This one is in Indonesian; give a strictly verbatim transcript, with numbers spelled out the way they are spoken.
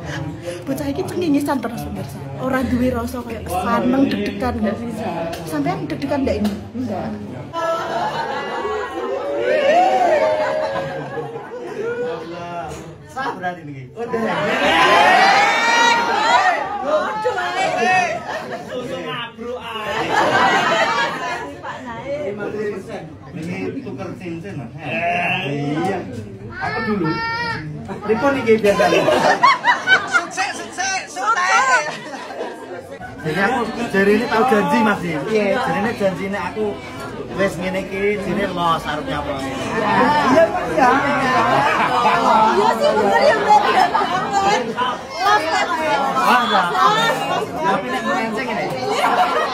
Bocah iki cengengisan terus pemirsa. Ora duwe rasa kayak seneng deg-degan enggak sih? Sampean deg-degan enggak ini? Enggak. Sah berani nih. Udah. Susu mabruk ae. Ini tuker cincin Mas. Iya. Aku dulu. Pripun iki biasa. Sukses, sukses, sukses. Jadi aku jari ini tahu janji Mas. Iya. Jadi ini janji ini aku wes ngene iki jine los arep nyapa. Iya Pak ya. Iya sih bener ya Mbak. Los. Wah, tapi nek menceng ini.